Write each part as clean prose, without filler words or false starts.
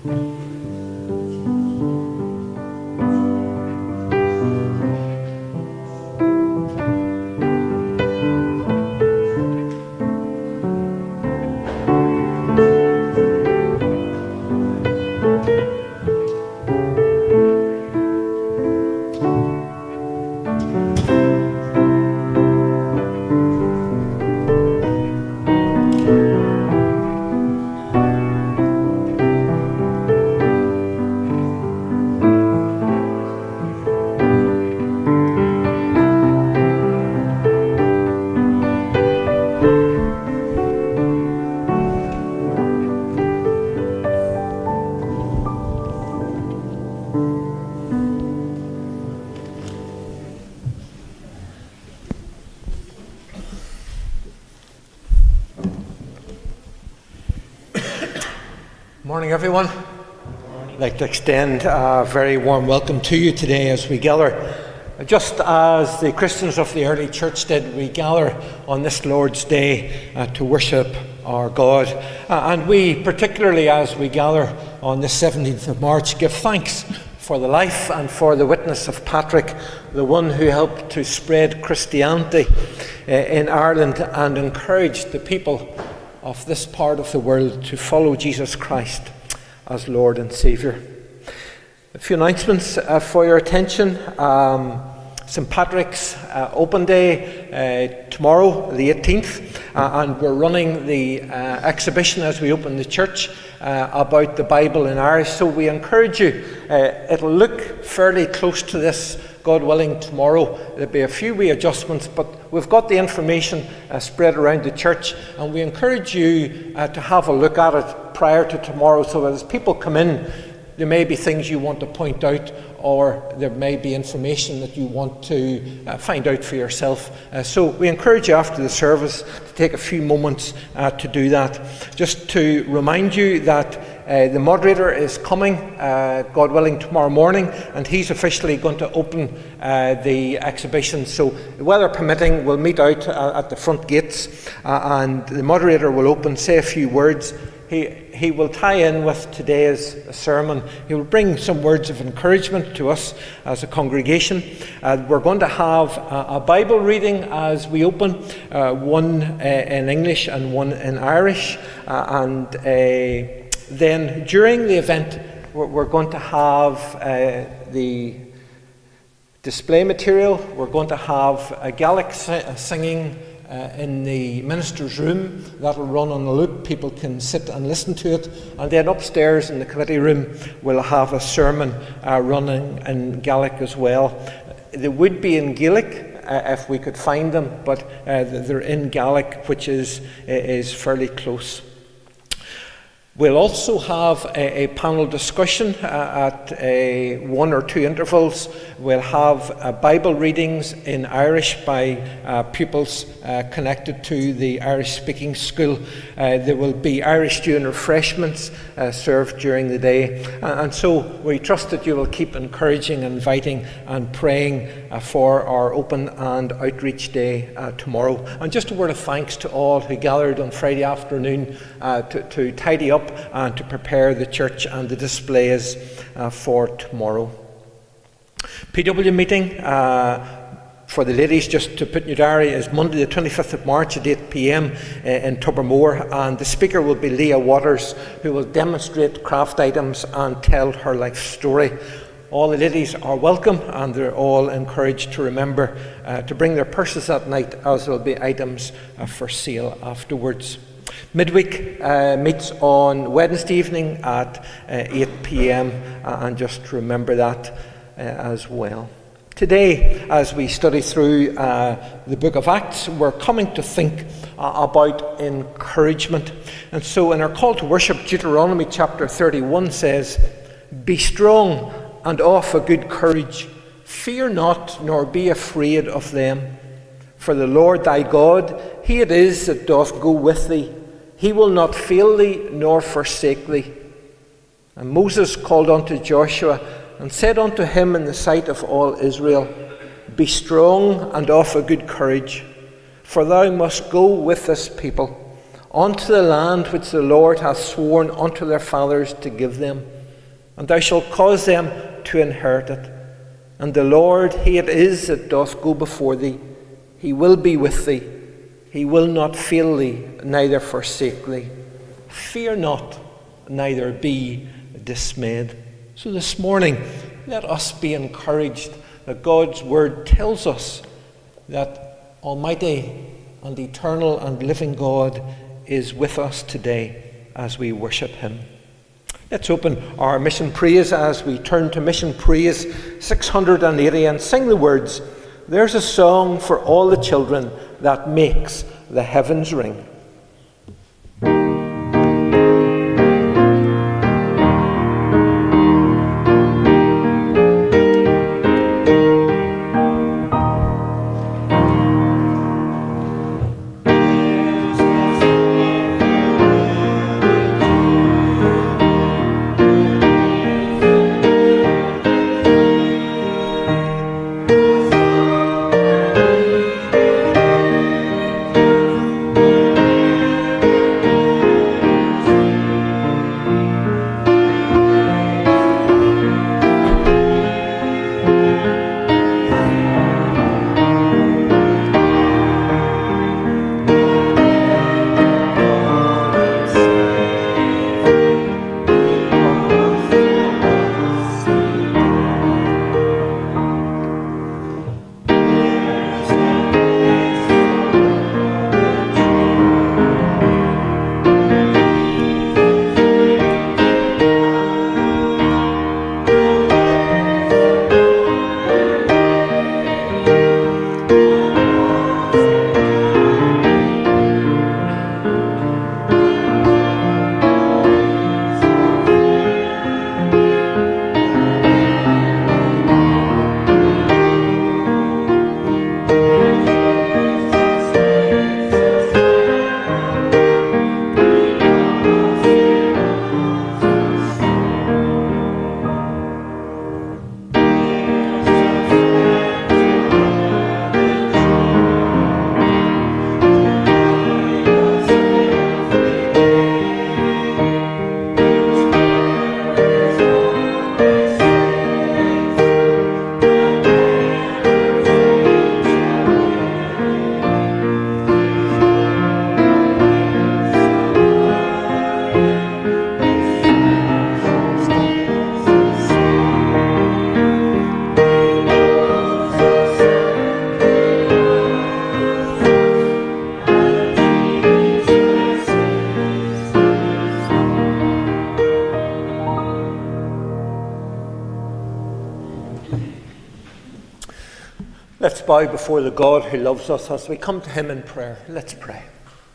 Morning, everyone. I'd like to extend a very warm welcome to you today as we gather. Just as the Christians of the early church did, we gather on this Lord's Day to worship our God. And we, particularly as we gather on the 17th of March, give thanks for the life and for the witness of Patrick, the one who helped to spread Christianity in Ireland and encouraged the people of this part of the world to follow Jesus Christ as Lord and Saviour. A few announcements for your attention. St. Patrick's Open Day tomorrow, the 18th, and we're running the exhibition as we open the church about the Bible in Irish. So we encourage you, it'll look fairly close to this, God willing, tomorrow. There'll be a few wee adjustments, but we've got the information spread around the church, and we encourage you to have a look at it prior to tomorrow, so that as people come in, there may be things you want to point out, or there may be information that you want to find out for yourself. So we encourage you after the service to take a few moments to do that. Just to remind you that the moderator is coming, God willing, tomorrow morning, and he's officially going to open the exhibition. So, weather permitting, we'll meet out at the front gates, and the moderator will open, say a few words. He will tie in with today's sermon. He will bring some words of encouragement to us as a congregation. We're going to have a Bible reading as we open, one in English and one in Irish. Then during the event, we're going to have the display material. We're going to have a Gaelic singing in the minister's room. That'll run on a loop. People can sit and listen to it. And then upstairs in the committee room, we'll have a sermon running in Gaelic as well. They would be in Gaelic if we could find them, but they're in Gaelic, which is fairly close. We'll also have a panel discussion at 1 or 2 intervals. We'll have Bible readings in Irish by pupils connected to the Irish-speaking school. There will be Irish stew and refreshments served during the day. And so we trust that you will keep encouraging, inviting and praying for our open and outreach day tomorrow. And just a word of thanks to all who gathered on Friday afternoon to tidy up and to prepare the church and the displays for tomorrow. PW meeting for the ladies, just to put in your diary, is Monday the 25th of March at 8 p.m. in Tobermore, and the speaker will be Leah Waters, who will demonstrate craft items and tell her life story. All the ladies are welcome, and they're all encouraged to remember to bring their purses that night, as there will be items for sale afterwards. Midweek meets on Wednesday evening at 8 p.m. And just remember that as well. Today, as we study through the book of Acts, we're coming to think about encouragement. And so in our call to worship, Deuteronomy chapter 31 says, "Be strong and of a good courage. Fear not, nor be afraid of them. For the Lord thy God, he it is that doth go with thee. He will not fail thee, nor forsake thee." And Moses called unto Joshua, and said unto him in the sight of all Israel, "Be strong and of a good courage, for thou must go with this people. unto the land which the Lord hath sworn unto their fathers to give them, and thou shalt cause them to inherit it. And the Lord, he it is that doth go before thee. He will be with thee. He will not fail thee, neither forsake thee. Fear not, neither be dismayed. So this morning, let us be encouraged that God's word tells us that Almighty and eternal and living God is with us today as we worship him. Let's open our mission praise as we turn to mission praise 680 and sing the words, "There's a song for all the children that makes the heavens ring." Let's bow before the God who loves us as we come to him in prayer. Let's pray.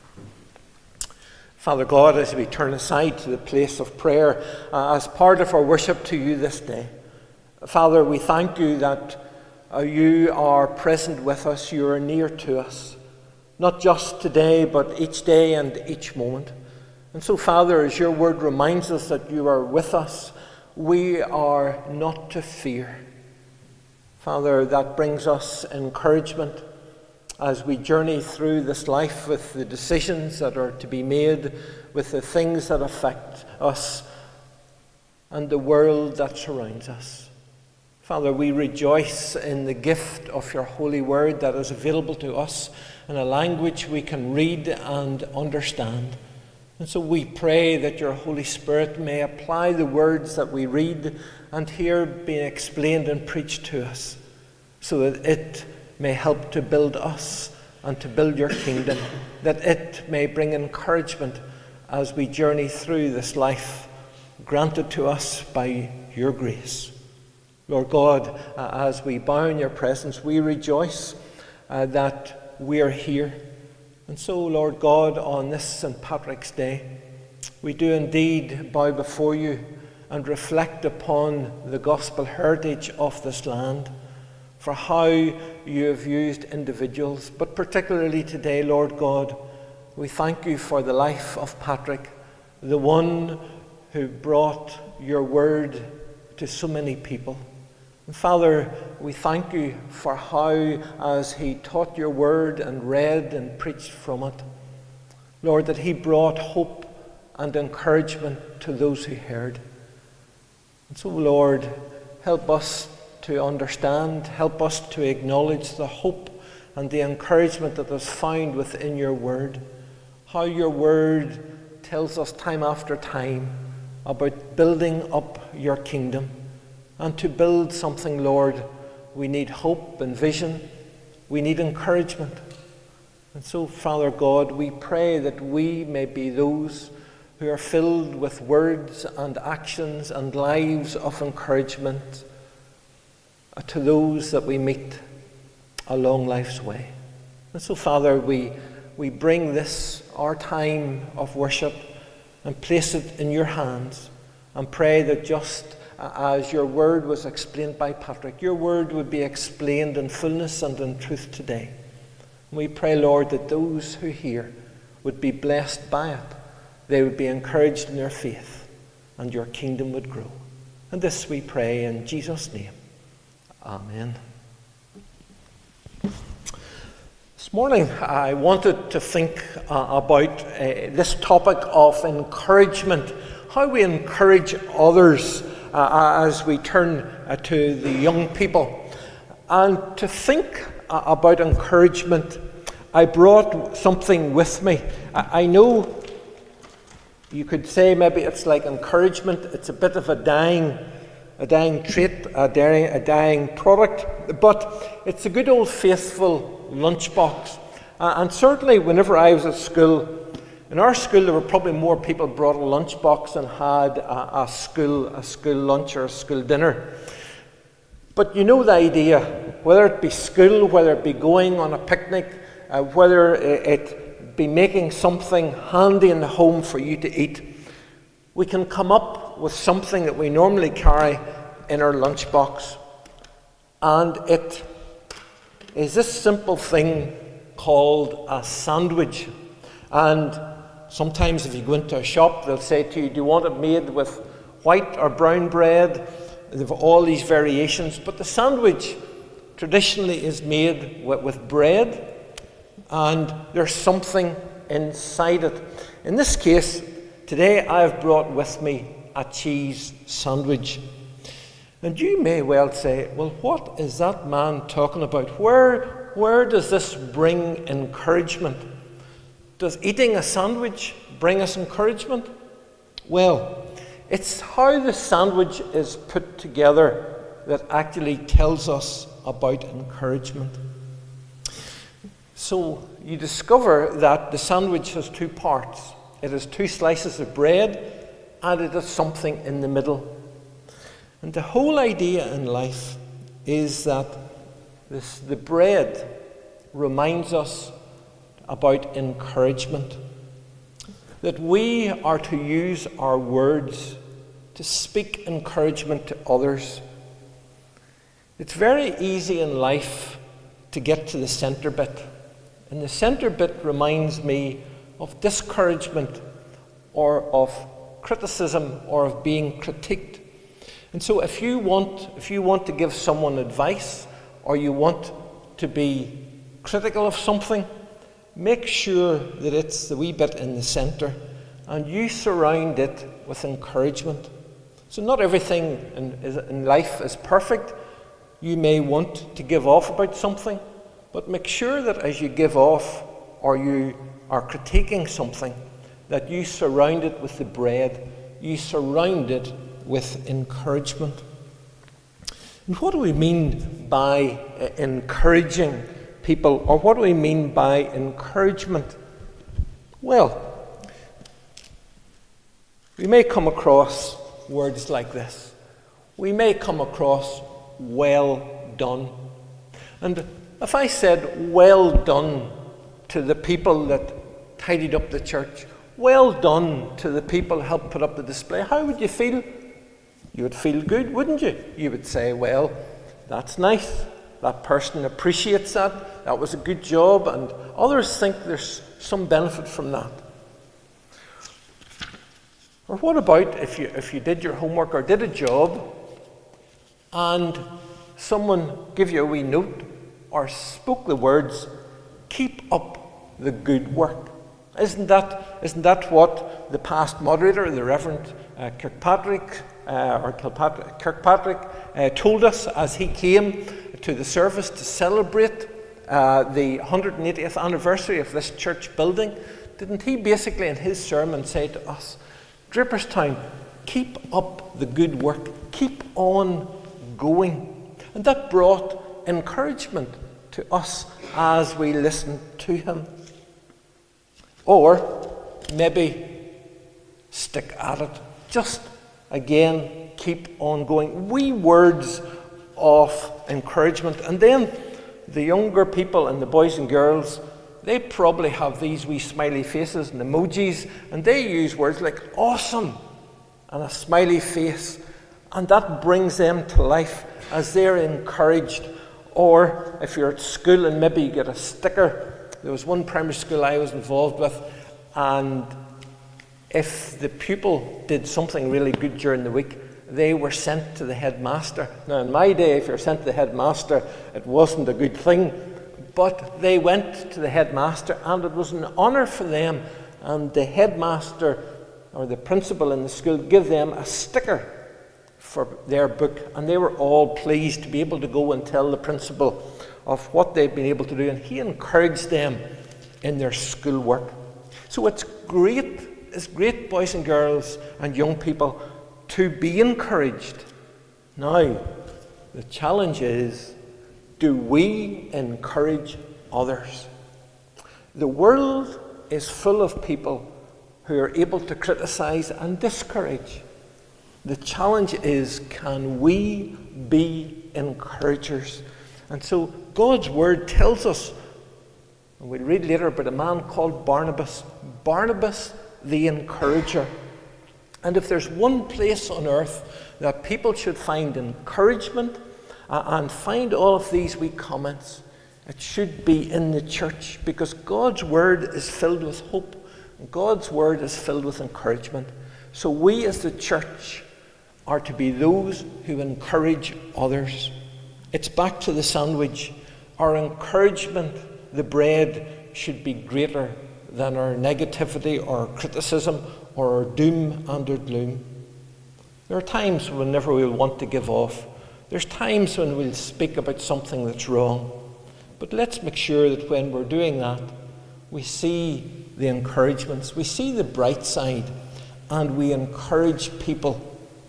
Father God, as we turn aside to the place of prayer as part of our worship to you this day, Father, we thank you that you are present with us, you are near to us, not just today, but each day and each moment. And so, Father, as your word reminds us that you are with us, we are not to fear. Father, that brings us encouragement as we journey through this life with the decisions that are to be made, with the things that affect us and the world that surrounds us. Father, we rejoice in the gift of your holy word that is available to us in a language we can read and understand. And so we pray that your Holy Spirit may apply the words that we read and hear being explained and preached to us, so that it may help to build us and to build your kingdom, that it may bring encouragement as we journey through this life granted to us by your grace. Lord God, as we bow in your presence, we rejoice that we are here. And so, Lord God, on this St. Patrick's Day, we do indeed bow before you and reflect upon the gospel heritage of this land, for how you have used individuals, but particularly today, Lord God, we thank you for the life of Patrick, the one who brought your word to so many people. And Father, we thank you for how, as he taught your word and read and preached from it, Lord, that he brought hope and encouragement to those who heard. And so, Lord, help us to understand, help us to acknowledge the hope and the encouragement that is found within your word. How your word tells us time after time about building up your kingdom. And to build something, Lord, we need hope and vision. We need encouragement. And so, Father God, we pray that we may be those who are filled with words and actions and lives of encouragement to those that we meet along life's way. And so, Father, we bring this, our time of worship, and place it in your hands, and pray that just as your word was explained by Patrick, your word would be explained in fullness and in truth today. We pray, Lord, that those who hear would be blessed by it. They would be encouraged in their faith, and your kingdom would grow. And this we pray in Jesus' name. Amen. This morning I wanted to think about this topic of encouragement, how we encourage others as we turn to the young people. And to think about encouragement, I brought something with me. I know you could say maybe it's like encouragement, it's a bit of a dying trait, a dying product, but it's a good old faithful lunchbox. And certainly whenever I was at school, in our school there were probably more people brought a lunchbox than had a school lunch or a school dinner. But you know the idea, whether it be school, whether it be going on a picnic, whether it be making something handy in the home for you to eat, we can come up with something that we normally carry in our lunchbox. And it is this simple thing called a sandwich. And sometimes if you go into a shop, they'll say to you, do you want it made with white or brown bread? They have all these variations, but the sandwich traditionally is made with bread, and there's something inside it. In this case, today I've brought with me a cheese sandwich. And you may well say, well, what is that man talking about? Where does this bring encouragement? Does eating a sandwich bring us encouragement? Well, it's how the sandwich is put together that actually tells us about encouragement. So you discover that the sandwich has two parts. It has two slices of bread, and it has something in the middle. And the whole idea in life is that the bread reminds us about encouragement. That we are to use our words to speak encouragement to others. It's very easy in life to get to the centre bit. And the centre bit reminds me of discouragement or of criticism or of being critiqued. And so if you want to give someone advice or you want to be critical of something, make sure that it's the wee bit in the centre and you surround it with encouragement. So not everything in life is perfect. You may want to give off about something, but make sure that as you give off or you are critiquing something, that you surround it with the bread, you surround it with encouragement. And what do we mean by encouraging people, or what do we mean by encouragement? Well, we may come across words like this. We may come across well done. And if I said well done to the people that tidied up the church, well done to the people who helped put up the display, how would you feel? You would feel good, wouldn't you? You would say, well, that's nice. That person appreciates that. That was a good job. And others think there's some benefit from that. Or what about if you did your homework or did a job and someone gave you a wee note or spoke the words, keep up the good work. Isn't that what the past moderator, the Reverend Kirkpatrick, told us as he came to the service to celebrate the 180th anniversary of this church building? Didn't he basically in his sermon say to us, Draperstown, keep up the good work, keep on going? And that brought encouragement to us as we listened to him. Or maybe stick at it. Just again, keep on going. Wee words of encouragement. And then the younger people and the boys and girls, they probably have these wee smiley faces and emojis, and they use words like awesome and a smiley face. And that brings them to life as they're encouraged. Or if you're at school and maybe you get a sticker. There was one primary school I was involved with, and if the pupil did something really good during the week, they were sent to the headmaster. Now, in my day, if you're sent to the headmaster, it wasn't a good thing, but they went to the headmaster, and it was an honour for them, and the headmaster or the principal in the school gave them a sticker for their book, and they were all pleased to be able to go and tell the principal of what they've been able to do, and he encouraged them in their schoolwork. So it's great, boys and girls and young people, to be encouraged. Now, the challenge is, do we encourage others? The world is full of people who are able to criticize and discourage. The challenge is, can we be encouragers? And so God's word tells us, and we'll read later about a man called Barnabas, Barnabas the encourager. And if there's one place on earth that people should find encouragement and find all of these wee comments, it should be in the church, because God's word is filled with hope. And God's word is filled with encouragement. So we as the church are to be those who encourage others. It's back to the sandwich. Our encouragement, the bread, should be greater than our negativity or criticism or our doom and our gloom. There are times whenever we'll want to give off. There's times when we'll speak about something that's wrong. But let's make sure that when we're doing that, we see the encouragements, we see the bright side, and we encourage people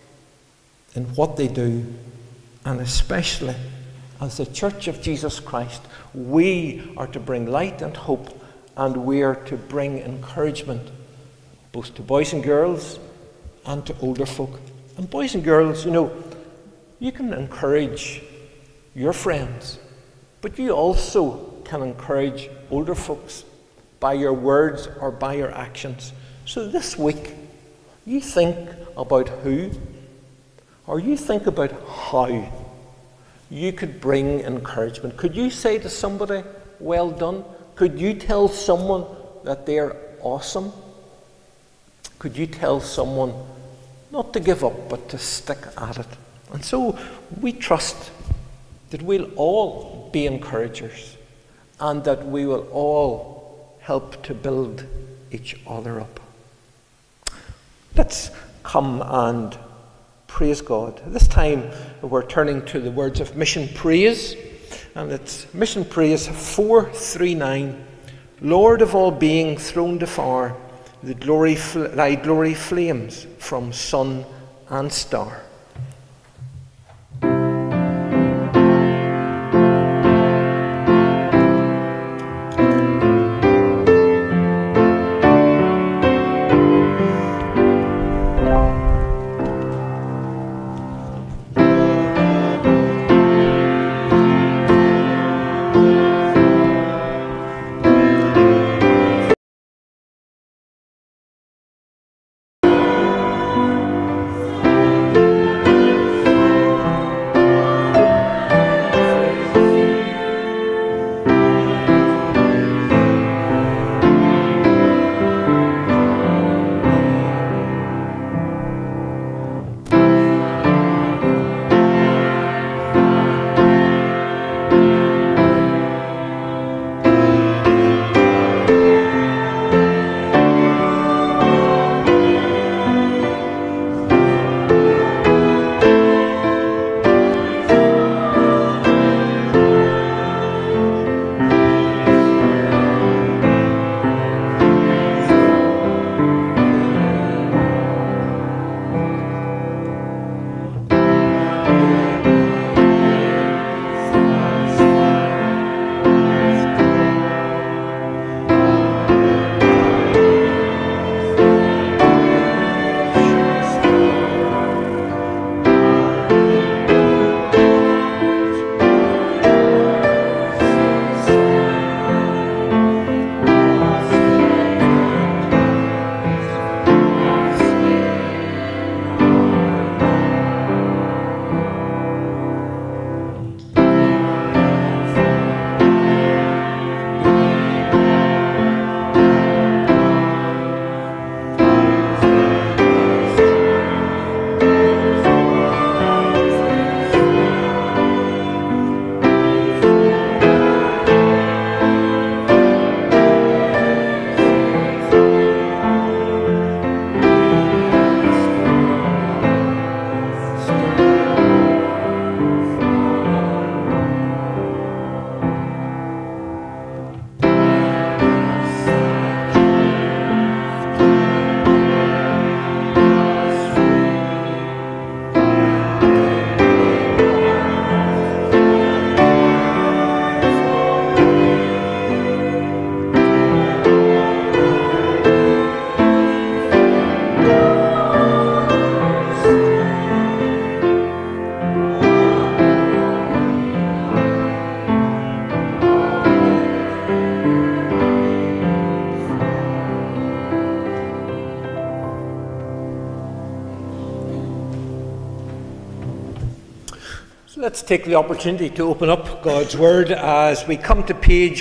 in what they do. And especially as the Church of Jesus Christ, we are to bring light and hope, and we are to bring encouragement both to boys and girls and to older folk. And boys and girls, you can encourage your friends, but you also can encourage older folks by your words or by your actions. So this week, you think about who, or you think about how you could bring encouragement. Could you say to somebody, well done? Could you tell someone that they're awesome? Could you tell someone not to give up, but to stick at it? And so we trust that we'll all be encouragers, and that we will all help to build each other up. Let's come and praise God. This time we're turning to the words of Mission Praise, and it's Mission Praise 439. Lord of all being throned afar, thy glory flames from sun and star. Let's take the opportunity to open up God's Word as we come to page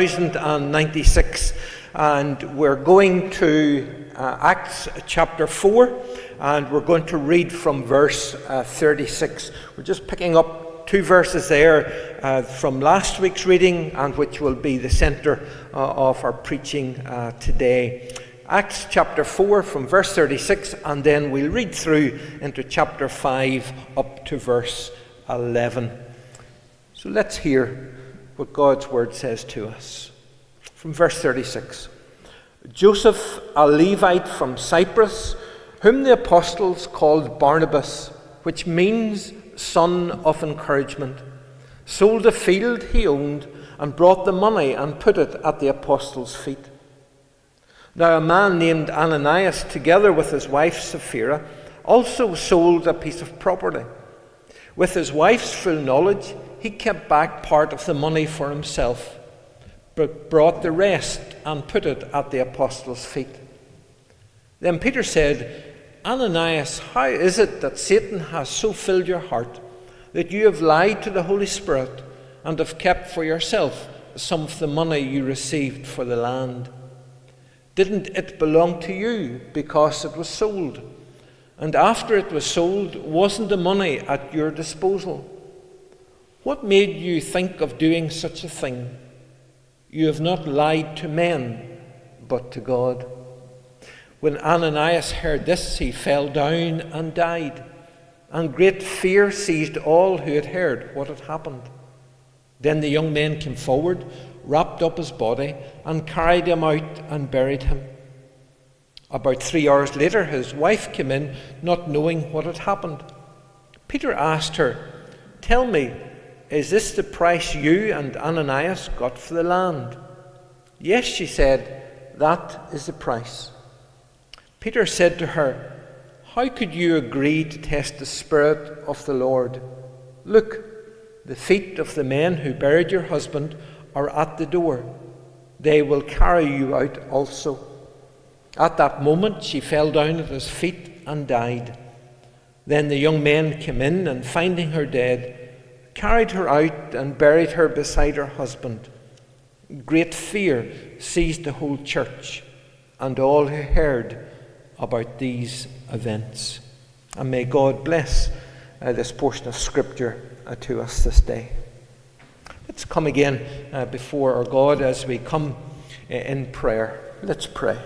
1096, and we're going to Acts chapter 4, and we're going to read from verse 36. We're just picking up two verses there from last week's reading, and which will be the centre of our preaching today. Acts chapter 4 from verse 36, and then we'll read through into chapter 5 up to verse 11. So let's hear what God's word says to us. From verse 36. Joseph, a Levite from Cyprus, whom the apostles called Barnabas, which means son of encouragement, sold a field he owned and brought the money and put it at the apostles' feet. Now a man named Ananias, together with his wife Sapphira, also sold a piece of property. With his wife's full knowledge, he kept back part of the money for himself, but brought the rest and put it at the apostles' feet. Then Peter said, Ananias, how is it that Satan has so filled your heart that you have lied to the Holy Spirit and have kept for yourself some of the money you received for the land? Didn't it belong to you because it was sold? And after it was sold, wasn't the money at your disposal? What made you think of doing such a thing? You have not lied to men, but to God. When Ananias heard this, he fell down and died, and great fear seized all who had heard what had happened. Then the young men came forward, wrapped up his body, and carried him out and buried him. About 3 hours later, his wife came in, not knowing what had happened. Peter asked her, Tell me, is this the price you and Ananias got for the land? Yes, she said, that is the price. Peter said to her, How could you agree to test the Spirit of the Lord? Look, the feet of the men who buried your husband are at the door. They will carry you out also. At that moment she fell down at his feet and died. Then the young men came in, and finding her dead, carried her out and buried her beside her husband. Great fear seized the whole church and all who heard about these events. And may God bless this portion of Scripture to us this day. Let's come again before our God as we come in prayer. Let's pray.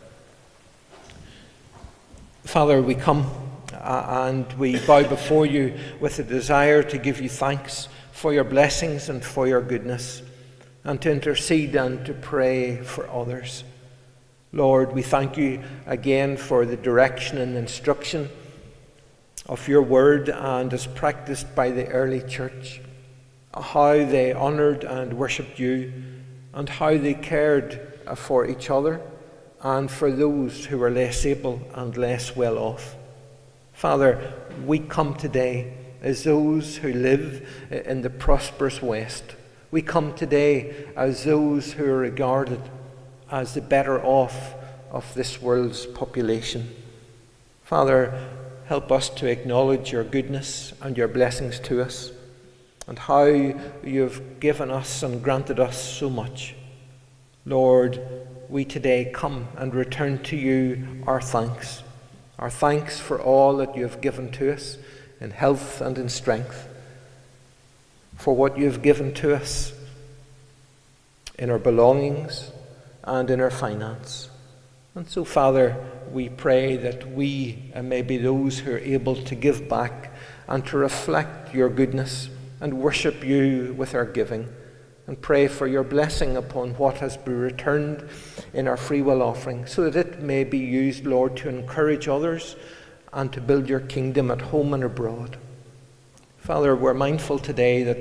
Father, we come and we bow before you with a desire to give you thanks for your blessings and for your goodness, and to intercede and to pray for others. Lord, we thank you again for the direction and instruction of your word and as practiced by the early church, how they honoured and worshipped you, and how they cared for each other and for those who were less able and less well off. Father, we come today as those who live in the prosperous West. We come today as those who are regarded as the better off of this world's population. Father, help us to acknowledge your goodness and your blessings to us, and how you have given us and granted us so much. Lord, we today come and return to you our thanks for all that you have given to us in health and in strength, for what you have given to us in our belongings and in our finance. And so, Father, we pray that we may be those who are able to give back and to reflect your goodness and worship you with our giving, and pray for your blessing upon what has been returned in our free will offering, so that it may be used, Lord, to encourage others and to build your kingdom at home and abroad. Father, we're mindful today that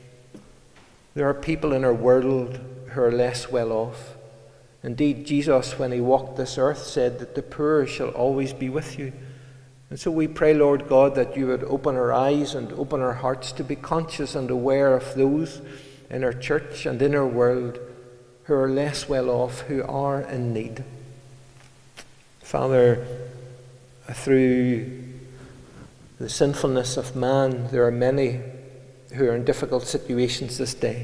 there are people in our world who are less well off. Indeed, Jesus, when he walked this earth, said that the poor shall always be with you. And so we pray, Lord God, that you would open our eyes and open our hearts to be conscious and aware of those in our church and in our world who are less well off, who are in need. Father, through the sinfulness of man, there are many who are in difficult situations this day.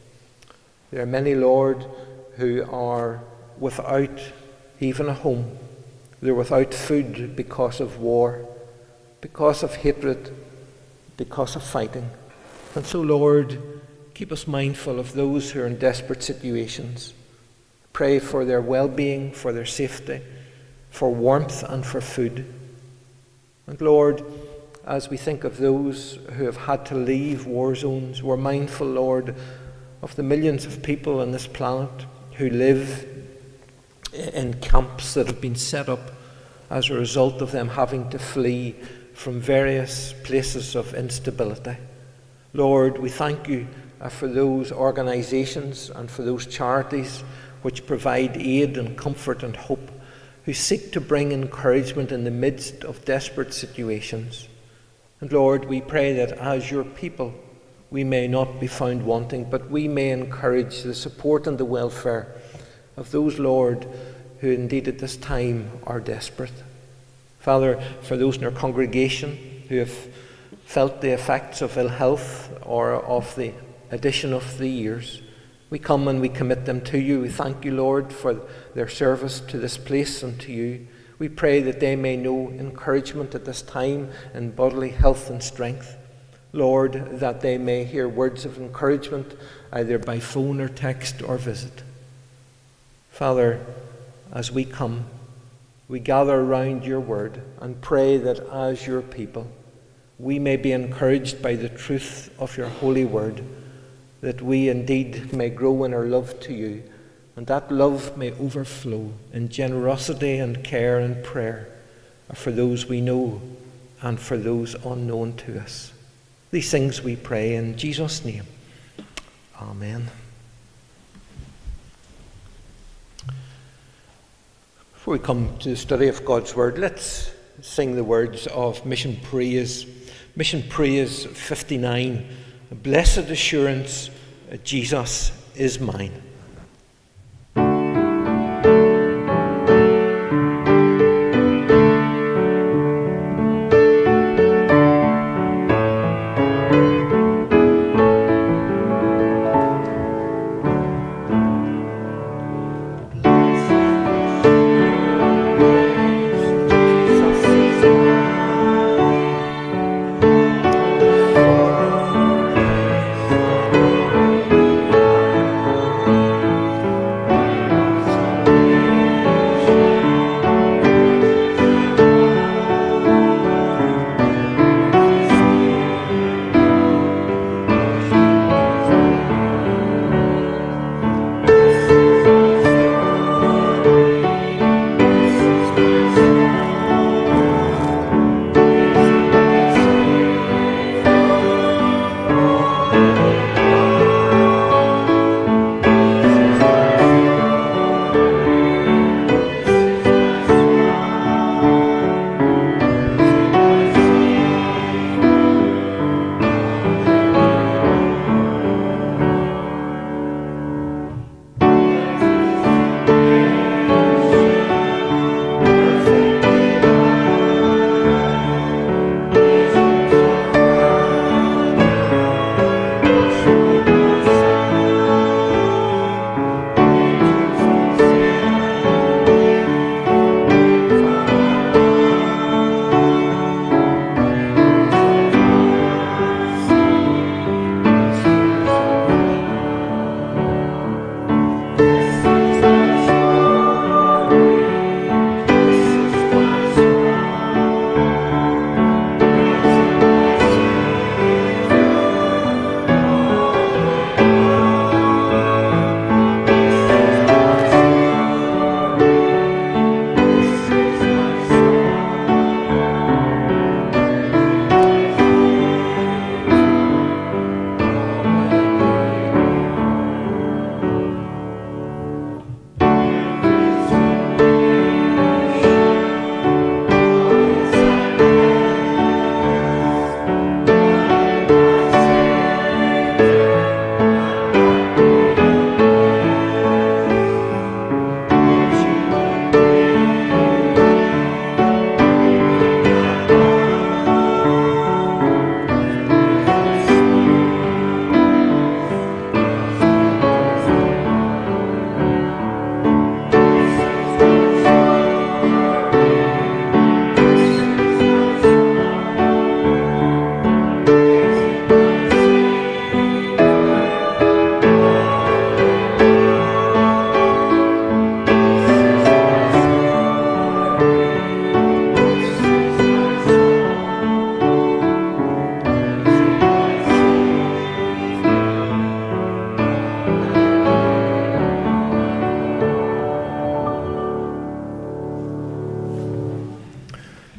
There are many, Lord, who are without even a home. They're without food because of war, because of hatred, because of fighting. And so, Lord, keep us mindful of those who are in desperate situations. Pray for their well-being, for their safety, for warmth and for food. And Lord, as we think of those who have had to leave war zones, we're mindful, Lord, of the millions of people on this planet who live in camps that have been set up as a result of them having to flee from various places of instability. Lord, we thank you for those organizations and for those charities which provide aid and comfort and hope, who seek to bring encouragement in the midst of desperate situations. And Lord, we pray that as your people, we may not be found wanting, but we may encourage the support and the welfare of those, Lord, who indeed at this time are desperate. Father, for those in our congregation who have felt the effects of ill health or of the addition of the years, we come and we commit them to you. We thank you, Lord, for their service to this place and to you. We pray that they may know encouragement at this time in bodily health and strength. Lord, that they may hear words of encouragement either by phone or text or visit. Father, as we come, we gather around your word and pray that as your people, we may be encouraged by the truth of your holy word, that we indeed may grow in our love to you, and that love may overflow in generosity and care and prayer for those we know and for those unknown to us. These things we pray in Jesus' name. Amen. Before we come to the study of God's word, let's sing the words of Mission Praise. Mission Praise 59. Blessed assurance, Jesus is mine.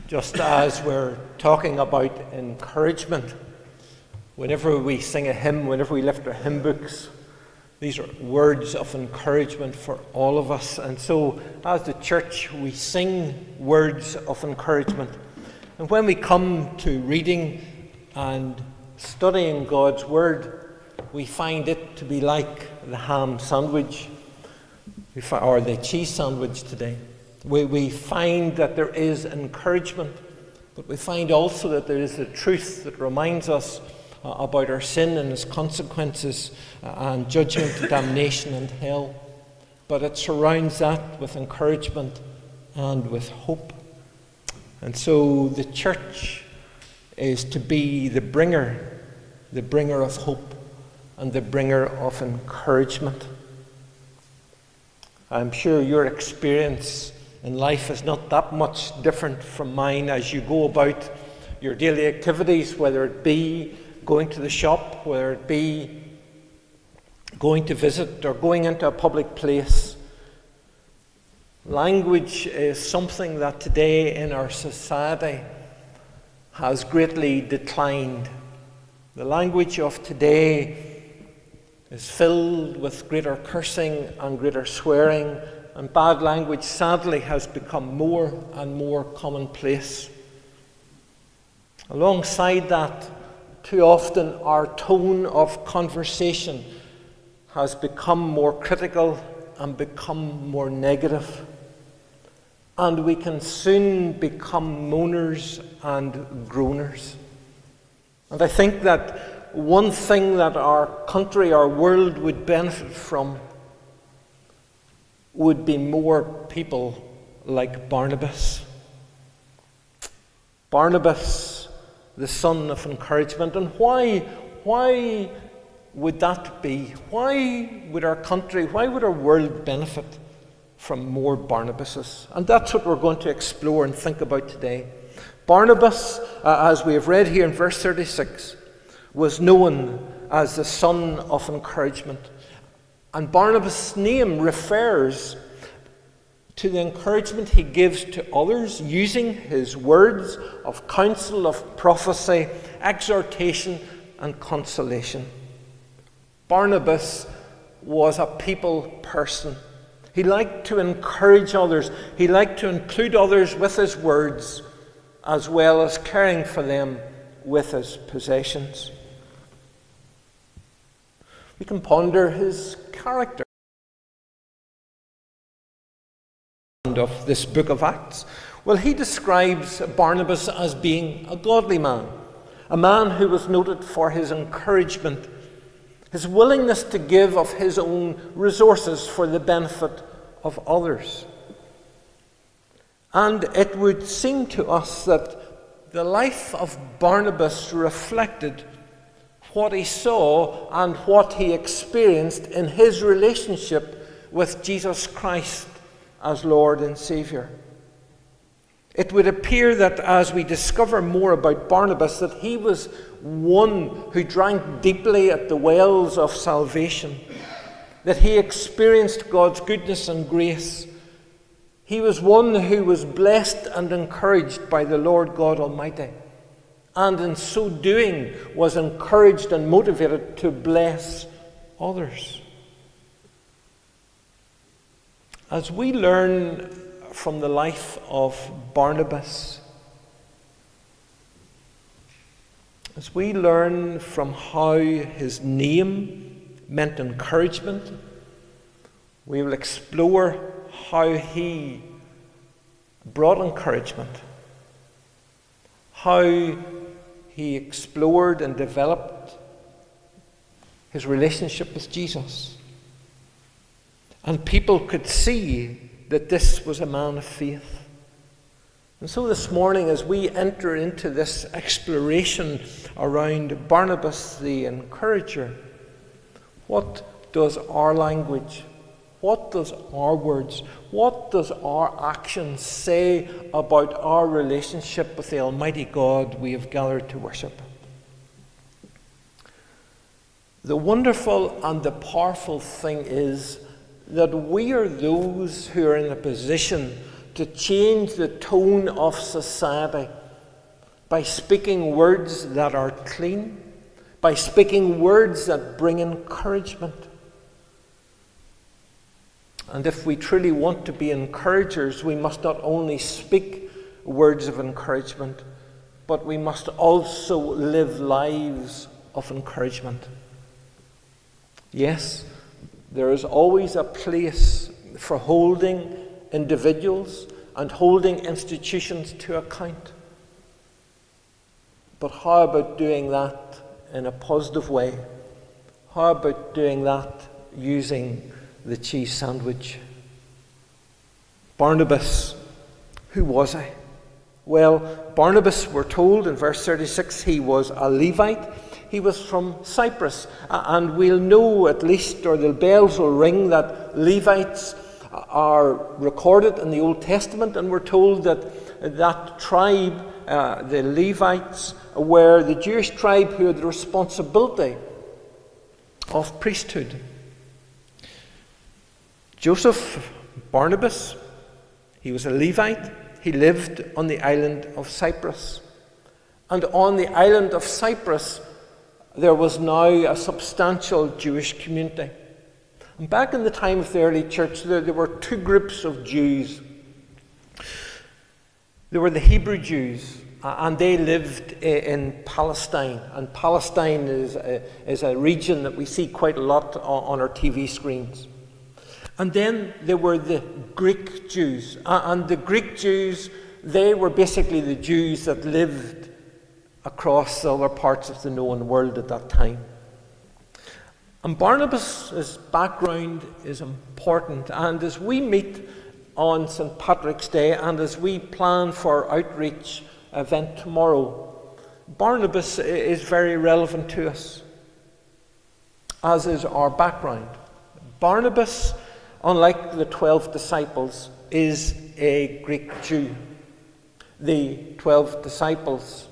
Just as we're talking about encouragement, whenever we sing a hymn, whenever we lift our hymn books, these are words of encouragement for all of us. And so, as the church, we sing words of encouragement. And when we come to reading and studying God's Word, we find it to be like the ham sandwich, or the cheese sandwich today. We find that there is encouragement, but we find also that there is a truth that reminds us about our sin and its consequences and judgment, damnation and hell. But it surrounds that with encouragement and with hope. And so the church is to be the bringer of hope and the bringer of encouragement. I'm sure your experience in life is not that much different from mine as you go about your daily activities, whether it be going to the shop, whether it be going to visit or going into a public place. Language is something that today in our society has greatly declined. The language of today is filled with greater cursing and greater swearing, and bad language sadly has become more and more commonplace. Alongside that, too often our tone of conversation has become more critical and become more negative. And we can soon become moaners and groaners. And I think that one thing that our country, our world would benefit from would be more people like Barnabas. Barnabas, the son of encouragement. And why would that be? Why would our country, why would our world benefit from more Barnabases? And that's what we're going to explore and think about today. Barnabas, as we have read here in verse 36, was known as the son of encouragement. And Barnabas' name refers to the encouragement he gives to others using his words of counsel, of prophecy, exhortation, and consolation. Barnabas was a people person. He liked to encourage others. He liked to include others with his words, as well as caring for them with his possessions. We can ponder his character of this book of Acts. Well, he describes Barnabas as being a godly man, a man who was noted for his encouragement, his willingness to give of his own resources for the benefit of others. And it would seem to us that the life of Barnabas reflected what he saw and what he experienced in his relationship with Jesus Christ as Lord and Saviour. It would appear that as we discover more about Barnabas, that he was one who drank deeply at the wells of salvation, that he experienced God's goodness and grace. He was one who was blessed and encouraged by the Lord God Almighty, and in so doing was encouraged and motivated to bless others. As we learn from the life of Barnabas, as we learn from how his name meant encouragement, we will explore how he brought encouragement, how he explored and developed his relationship with Jesus. And people could see that this was a man of faith. And so this morning, as we enter into this exploration around Barnabas the encourager, what does our language, what does our words, what does our actions say about our relationship with the Almighty God we have gathered to worship? The wonderful and the powerful thing is that we are those who are in a position to change the tone of society by speaking words that are clean, by speaking words that bring encouragement. And if we truly want to be encouragers, we must not only speak words of encouragement, but we must also live lives of encouragement. Yes, there is always a place for holding individuals and holding institutions to account. But how about doing that in a positive way? How about doing that using the cheese sandwich? Barnabas, who was he? Well, Barnabas, we're told in verse 36, he was a Levite. He was from Cyprus. And we'll know at least, or the bells will ring, that Levites are recorded in the Old Testament. And we're told that that tribe, the Levites, were the Jewish tribe who had the responsibility of priesthood. Joseph, Barnabas, he was a Levite. He lived on the island of Cyprus. And on the island of Cyprus, there was now a substantial Jewish community. And back in the time of the early church, there were two groups of Jews. There were the Hebrew Jews, and they lived in Palestine. And Palestine is a region that we see quite a lot on our TV screens. And then there were the Greek Jews. And the Greek Jews, they were basically the Jews that lived across other parts of the known world at that time. And Barnabas' background is important. And as we meet on St. Patrick's Day and as we plan for our outreach event tomorrow, Barnabas is very relevant to us, as is our background. Barnabas, unlike the 12 disciples, is a Greek Jew. The 12 disciples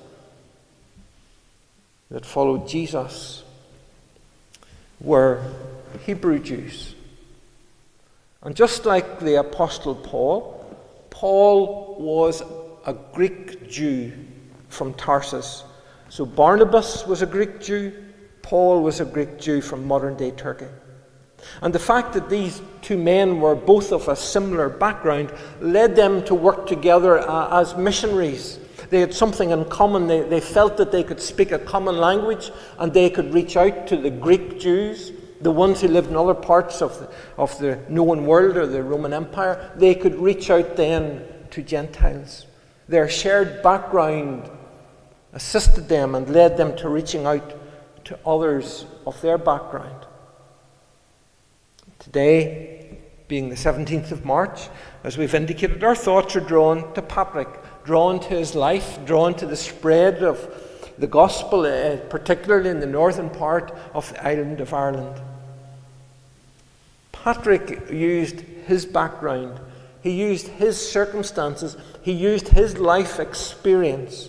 that followed Jesus were Hebrew Jews. And just like the Apostle Paul, Paul was a Greek Jew from Tarsus. So Barnabas was a Greek Jew, Paul was a Greek Jew from modern-day Turkey. And the fact that these two men were both of a similar background led them to work together as missionaries. They had something in common. They felt that they could speak a common language and they could reach out to the Greek Jews, the ones who lived in other parts of the known world or the Roman Empire. They could reach out then to Gentiles. Their shared background assisted them and led them to reaching out to others of their background. Today, being the 17th of March, as we've indicated, our thoughts are drawn to Patrick, drawn to his life, drawn to the spread of the gospel, particularly in the northern part of the island of Ireland. Patrick used his background, he used his circumstances, he used his life experience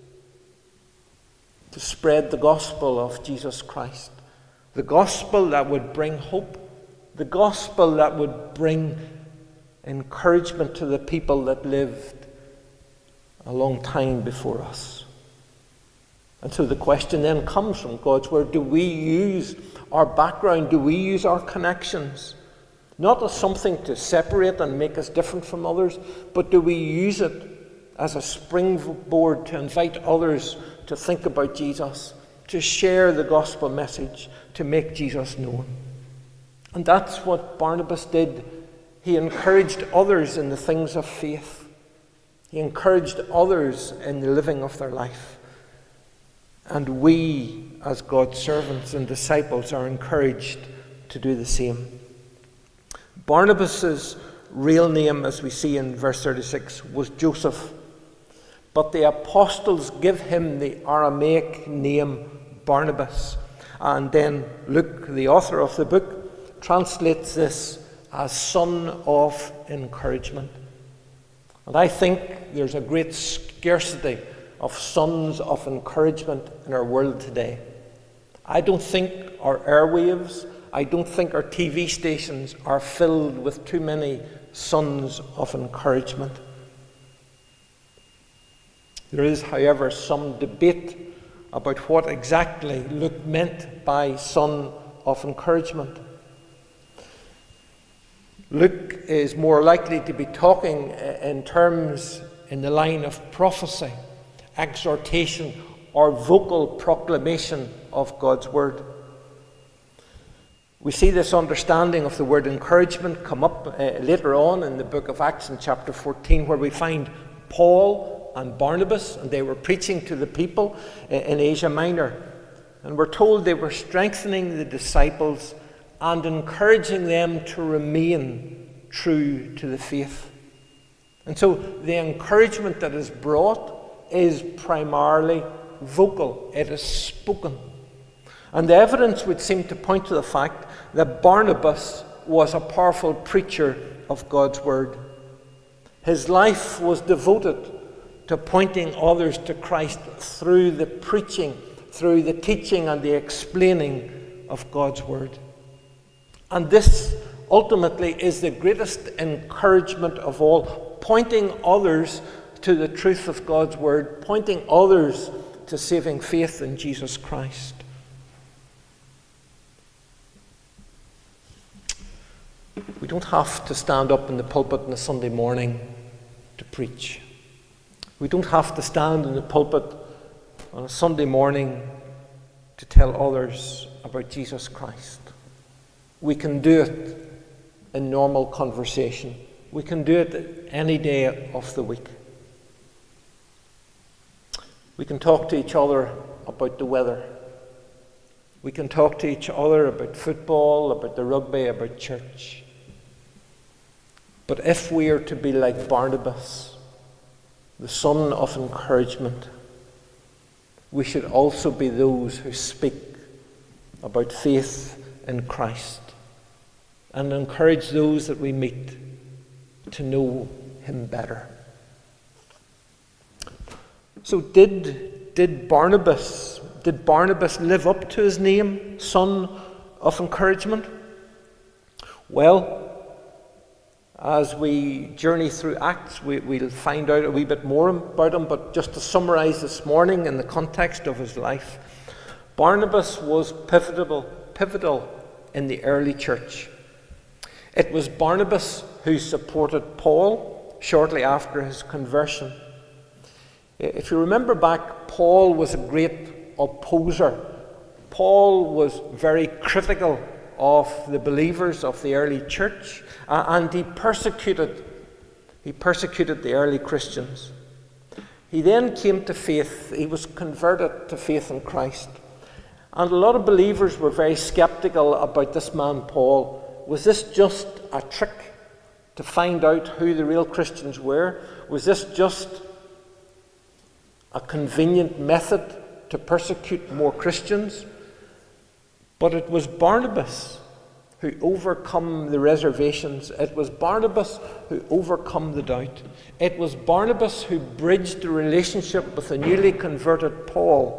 to spread the gospel of Jesus Christ. The gospel that would bring hope, the gospel that would bring encouragement to the people that lived a long time before us. And so the question then comes from God's word: do we use our background, do we use our connections, not as something to separate and make us different from others, but do we use it as a springboard to invite others to think about Jesus, to share the gospel message, to make Jesus known? And that's what Barnabas did. He encouraged others in the things of faith. He encouraged others in the living of their life. And we, as God's servants and disciples, are encouraged to do the same. Barnabas' real name, as we see in verse 36, was Joseph. But the apostles give him the Aramaic name Barnabas. And then Luke, the author of the book, translates this as son of encouragement. And I think there's a great scarcity of sons of encouragement in our world today. I don't think our airwaves, I don't think our TV stations are filled with too many sons of encouragement. There is, however, some debate about what exactly Luke meant by son of encouragement. Luke is more likely to be talking in terms in the line of prophecy, exhortation, or vocal proclamation of God's word. We see this understanding of the word encouragement come up later on in the book of Acts in chapter 14, where we find Paul and Barnabas, and they were preaching to the people in Asia Minor. And we're told they were strengthening the disciples and encouraging them to remain true to the faith. And so the encouragement that is brought is primarily vocal. It is spoken. And the evidence would seem to point to the fact that Barnabas was a powerful preacher of God's word. His life was devoted to pointing others to Christ through the preaching, through the teaching and the explaining of God's word. And this ultimately is the greatest encouragement of all, pointing others to the truth of God's word, pointing others to saving faith in Jesus Christ. We don't have to stand up in the pulpit on a Sunday morning to preach. We don't have to stand in the pulpit on a Sunday morning to tell others about Jesus Christ. We can do it in normal conversation. We can do it any day of the week. We can talk to each other about the weather. We can talk to each other about football, about the rugby, about church. But if we are to be like Barnabas, the son of encouragement, we should also be those who speak about faith in Christ and encourage those that we meet to know him better. So did Barnabas live up to his name, son of encouragement? Well, as we journey through Acts, we'll find out a wee bit more about him, but just to summarize this morning in the context of his life, Barnabas was pivotal in the early church. It was Barnabas who supported Paul shortly after his conversion. If you remember back, Paul was a great opposer. Paul was very critical of the believers of the early church, and he persecuted the early Christians. He then came to faith. He was converted to faith in Christ. And a lot of believers were very skeptical about this man, Paul. Was this just a trick to find out who the real Christians were? Was this just a convenient method to persecute more Christians? But it was Barnabas who overcome the reservations. It was Barnabas who overcome the doubt. It was Barnabas who bridged the relationship with the newly converted Paul.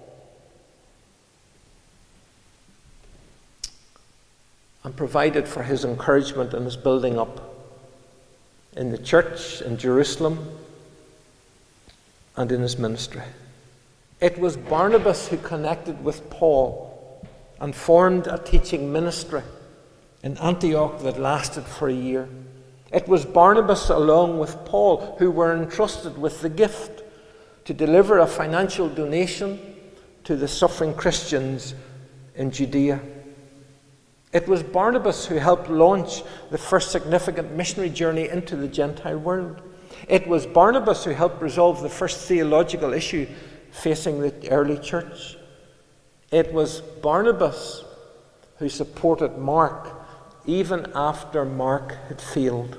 And provided for his encouragement and his building up in the church in Jerusalem and in his ministry. It was Barnabas who connected with Paul and formed a teaching ministry in Antioch that lasted for a year. It was Barnabas along with Paul who were entrusted with the gift to deliver a financial donation to the suffering Christians in Judea. It was Barnabas who helped launch the first significant missionary journey into the Gentile world. It was Barnabas who helped resolve the first theological issue facing the early church. It was Barnabas who supported Mark even after Mark had failed.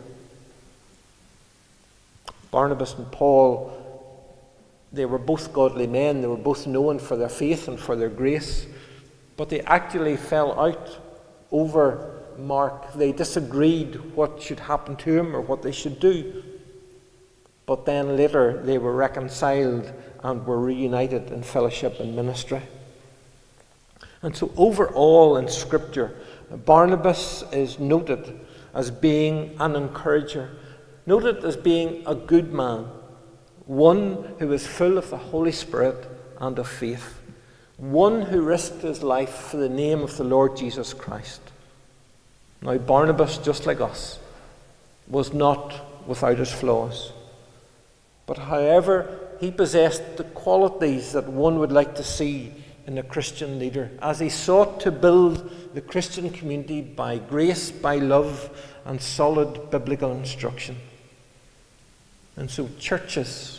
Barnabas and Paul, they were both godly men. They were both known for their faith and for their grace. But they actually fell out over Mark. They disagreed what should happen to him or what they should do. But then later they were reconciled and were reunited in fellowship and ministry. And so overall in Scripture, Barnabas is noted as being an encourager. Note it as being a good man, one who is full of the Holy Spirit and of faith, one who risked his life for the name of the Lord Jesus Christ. Now, Barnabas, just like us, was not without his flaws. But however, he possessed the qualities that one would like to see in a Christian leader, as he sought to build the Christian community by grace, by love, and solid biblical instruction. And so churches,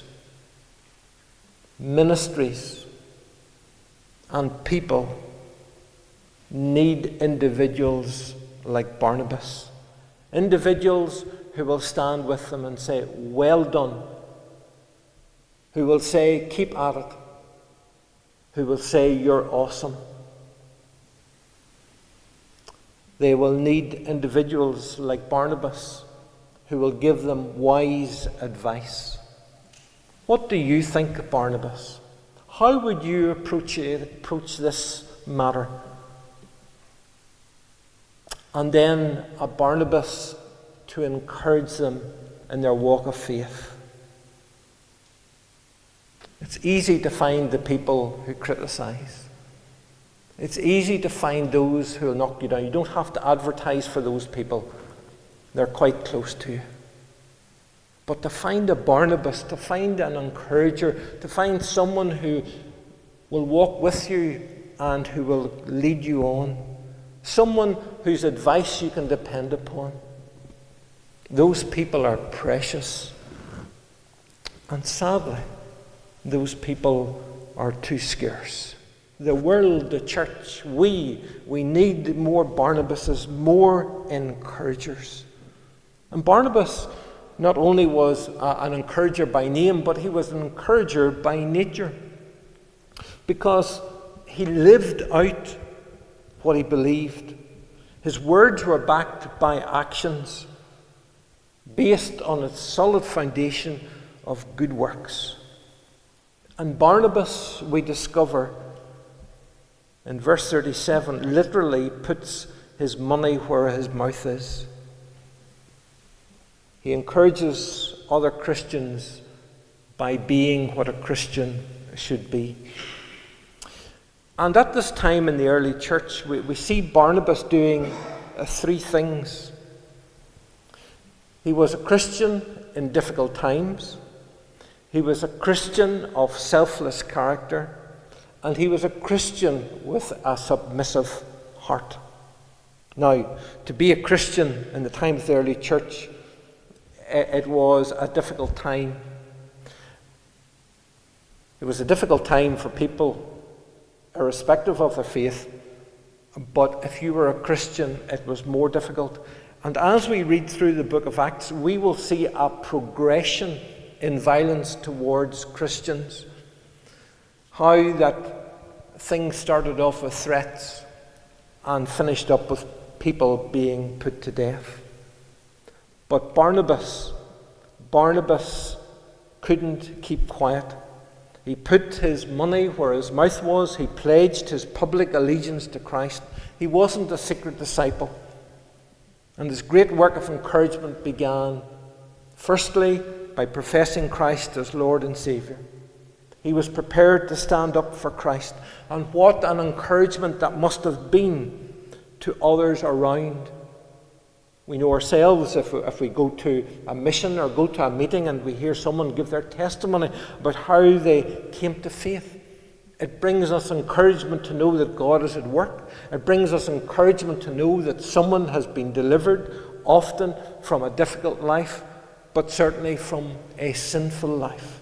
ministries, and people need individuals like Barnabas. Individuals who will stand with them and say, "Well done." Who will say, "Keep at it." Who will say, "You're awesome." They will need individuals like Barnabas who will give them wise advice. What do you think, Barnabas? How would you approach this matter? And then a Barnabas to encourage them in their walk of faith. It's easy to find the people who criticize. It's easy to find those who will knock you down. You don't have to advertise for those people. They're quite close to you. But to find a Barnabas, to find an encourager, to find someone who will walk with you and who will lead you on, someone whose advice you can depend upon, those people are precious. And sadly, those people are too scarce. The world, the church, we need more Barnabases, more encouragers. And Barnabas not only was an encourager by name, but he was an encourager by nature, because he lived out what he believed. His words were backed by actions based on a solid foundation of good works. And Barnabas, we discover in verse 37, literally puts his money where his mouth is. He encourages other Christians by being what a Christian should be. And at this time in the early church, we see Barnabas doing three things. He was a Christian in difficult times. He was a Christian of selfless character. And he was a Christian with a submissive heart. Now, to be a Christian in the time of the early church, it was a difficult time. It was a difficult time for people, irrespective of their faith. But if you were a Christian, it was more difficult. And as we read through the book of Acts, we will see a progression in violence towards Christians. How that things started off with threats and finished up with people being put to death. But Barnabas couldn't keep quiet. He put his money where his mouth was. He pledged his public allegiance to Christ. He wasn't a secret disciple. And his great work of encouragement began, firstly, by professing Christ as Lord and Saviour. He was prepared to stand up for Christ. And what an encouragement that must have been to others around. We know ourselves, if we go to a mission or go to a meeting and we hear someone give their testimony about how they came to faith, it brings us encouragement to know that God is at work. It brings us encouragement to know that someone has been delivered, often from a difficult life, but certainly from a sinful life.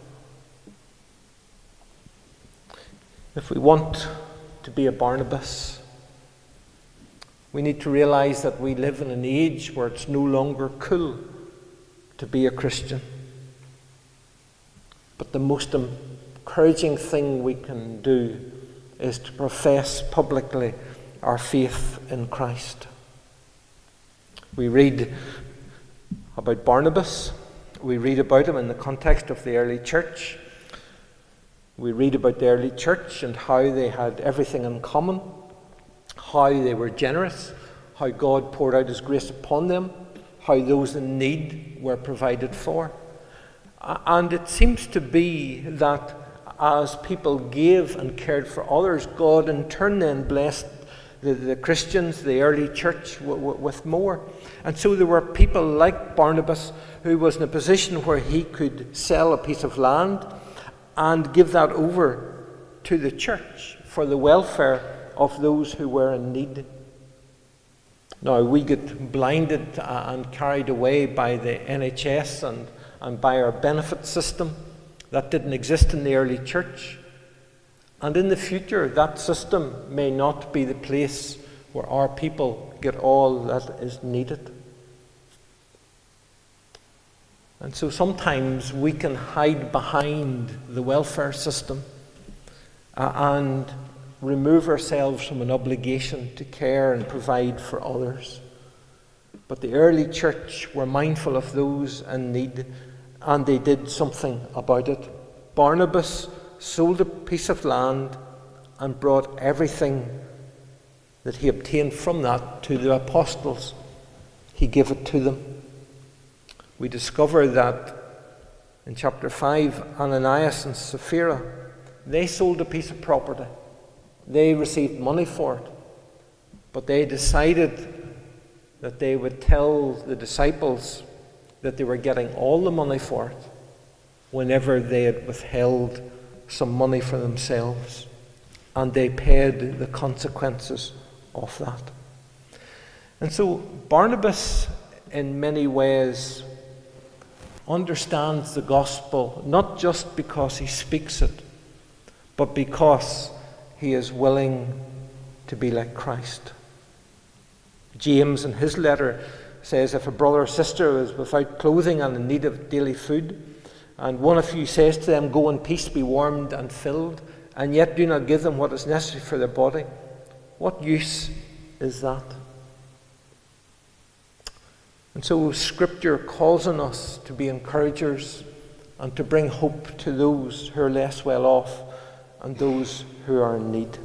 If we want to be a Barnabas, we need to realize that we live in an age where it's no longer cool to be a Christian. But the most encouraging thing we can do is to profess publicly our faith in Christ. We read about Barnabas. We read about him in the context of the early church. We read about the early church and how they had everything in common, how they were generous, how God poured out his grace upon them, how those in need were provided for. And it seems to be that as people gave and cared for others, God in turn then blessed the Christians, the early church, with more. And so there were people like Barnabas who was in a position where he could sell a piece of land and give that over to the church for the welfare of those who were in need. Now, we get blinded and carried away by the NHS and by our benefit system. That didn't exist in the early church. And in the future, that system may not be the place where our people get all that is needed. And so sometimes we can hide behind the welfare system and remove ourselves from an obligation to care and provide for others. But the early church were mindful of those in need, and they did something about it. Barnabas sold a piece of land and brought everything that he obtained from that to the apostles. He gave it to them. We discover that in chapter 5, Ananias and Sapphira, they sold a piece of property. They received money for it. But they decided that they would tell the disciples that they were getting all the money for it whenever they had withheld some money for themselves. And they paid the consequences of that. And so Barnabas, in many ways, understands the gospel not just because he speaks it, but because he is willing to be like Christ. James, in his letter, says, if a brother or sister is without clothing and in need of daily food, and one of you says to them, go in peace, be warmed and filled, and yet do not give them what is necessary for their body, what use is that? And so Scripture calls on us to be encouragers and to bring hope to those who are less well off and those who are in need.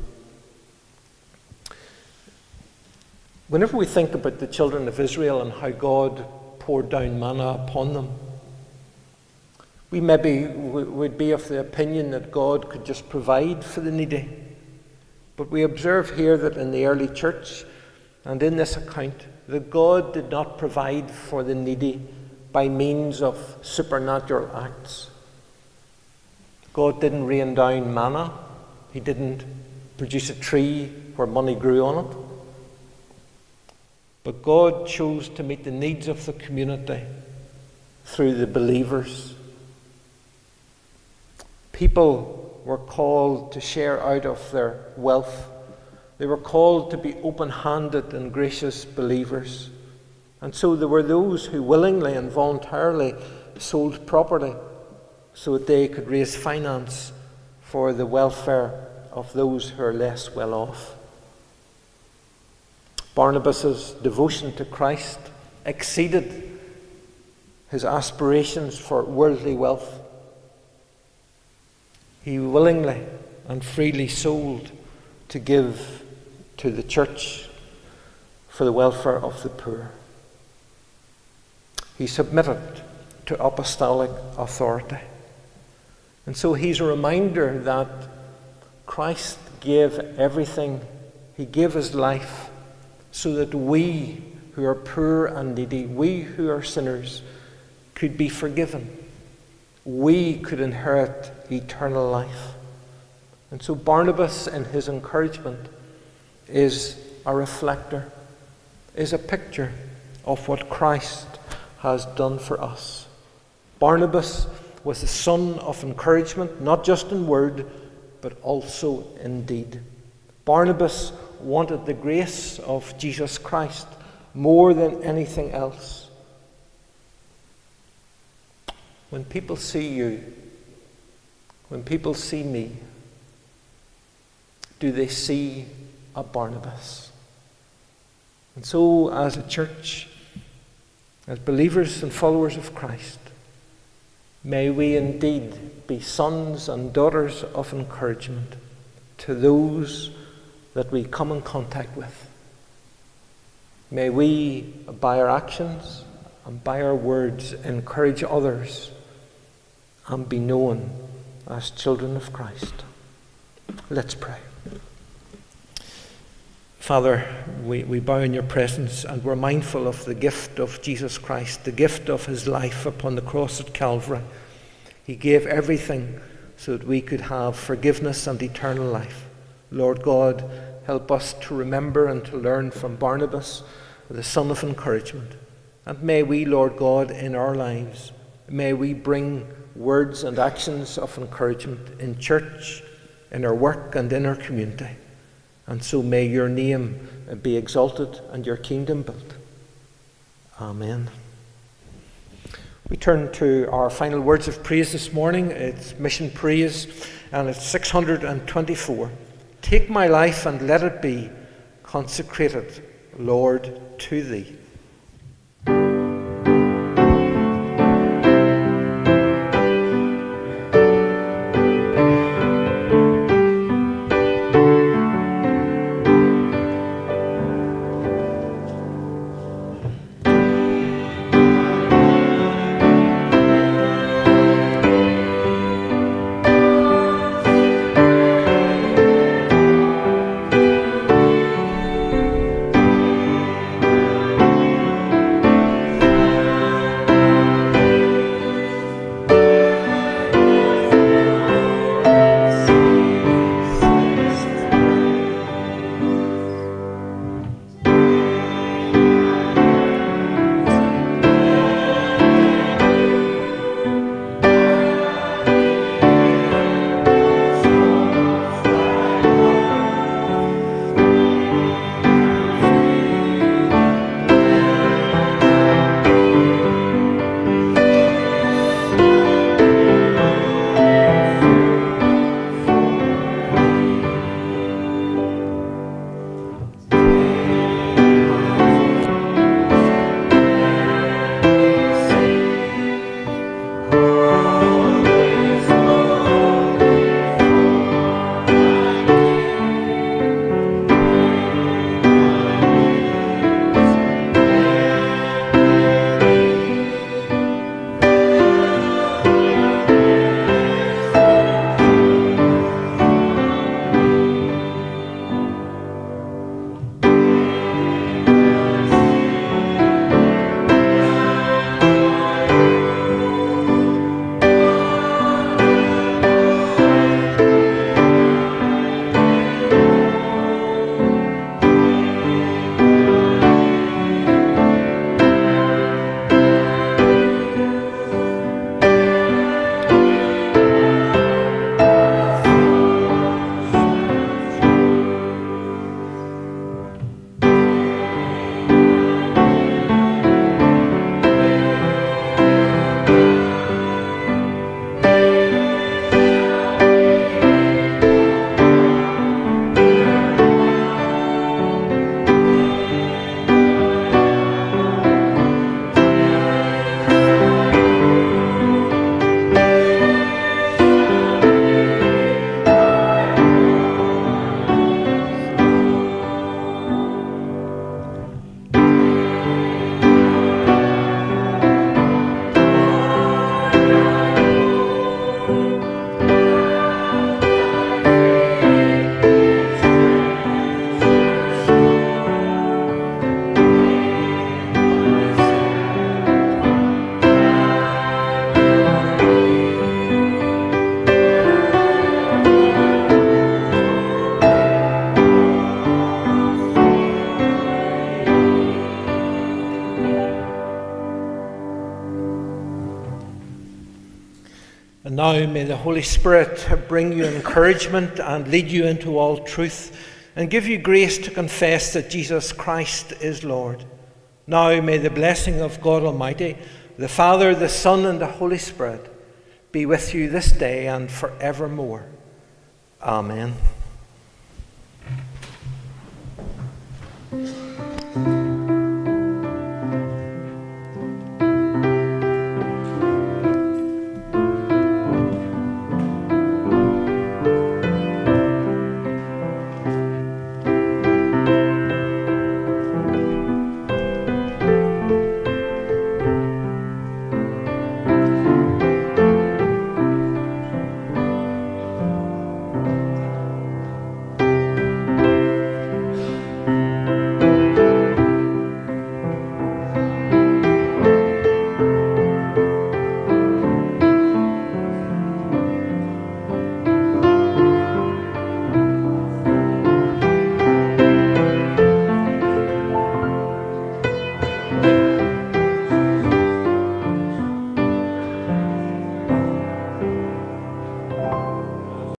Whenever we think about the children of Israel and how God poured down manna upon them, we maybe would be of the opinion that God could just provide for the needy. But we observe here that in the early church and in this account, that God did not provide for the needy by means of supernatural acts. God didn't rain down manna. He didn't produce a tree where money grew on it. But God chose to meet the needs of the community through the believers. People were called to share out of their wealth. They were called to be open-handed and gracious believers. And so there were those who willingly and voluntarily sold property so that they could raise finance for the welfare of those who are less well off. Barnabas' devotion to Christ exceeded his aspirations for worldly wealth. He willingly and freely sold to give to the church for the welfare of the poor. He submitted to apostolic authority. And so he's a reminder that Christ gave everything. He gave his life so that we who are poor and needy, we who are sinners, could be forgiven. We could inherit eternal life. And so Barnabas, in his encouragement, is a reflector, is a picture of what Christ has done for us. Barnabas was the son of encouragement, not just in word, but also in deed. Barnabas wanted the grace of Jesus Christ more than anything else. When people see you, when people see me, do they see a Barnabas? And so, as a church, as believers and followers of Christ, may we indeed be sons and daughters of encouragement to those that we come in contact with. May we, by our actions and by our words encourage others and be known as children of Christ. Let's pray. Father, we bow in your presence, and we're mindful of the gift of Jesus Christ, the gift of his life upon the cross at Calvary. He gave everything so that we could have forgiveness and eternal life. Lord God, help us to remember and to learn from Barnabas, the son of encouragement. And may we, Lord God, in our lives, may we bring words and actions of encouragement in church, in our work, and in our community. And so may your name be exalted and your kingdom built. Amen. We turn to our final words of praise this morning. It's Mission Praise, and it's 624. Take my life and let it be consecrated, Lord, to thee. And now may the Holy Spirit bring you encouragement and lead you into all truth and give you grace to confess that Jesus Christ is Lord. Now may the blessing of God Almighty, the Father, the Son, and the Holy Spirit be with you this day and forevermore. Amen.